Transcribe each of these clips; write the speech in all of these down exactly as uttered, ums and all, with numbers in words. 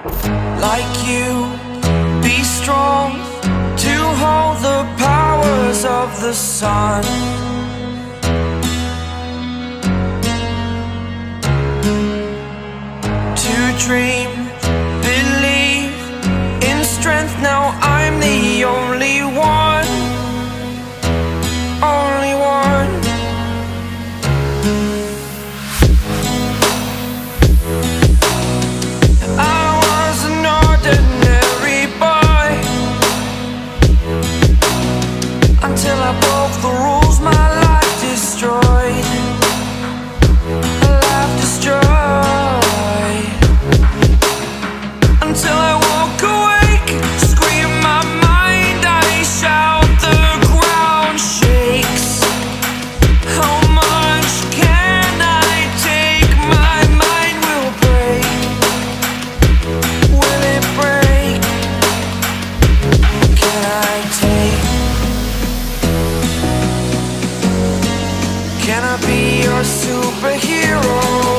like you, be strong to hold the powers of the sun. To dream, believe in strength, now I'm the only one, only one. I was an ordinary boy until I broke the rules, my life destroyed, a life destroyed. Until I walk awake, scream my mind, I shout, the ground shakes. How much can I take? My mind will break. Will it break? Can I take? Can I be your superhero?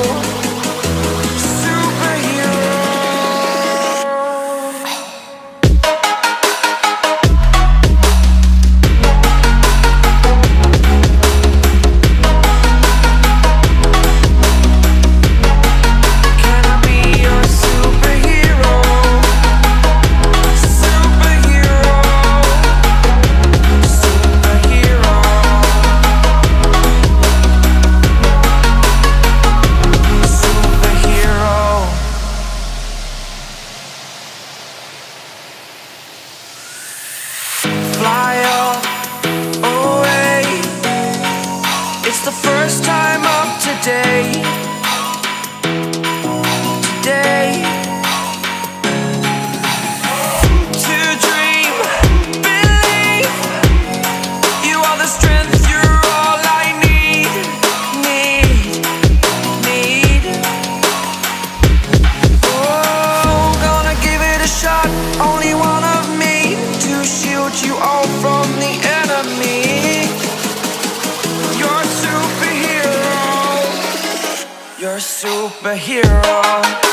Fly away. It's the first time of today. Today. To dream, believe. You are the strength, you're all I need. Need, need. Oh, gonna give it a shot. Only one of me to shield you all from the enemy. You're a superhero. You're a superhero.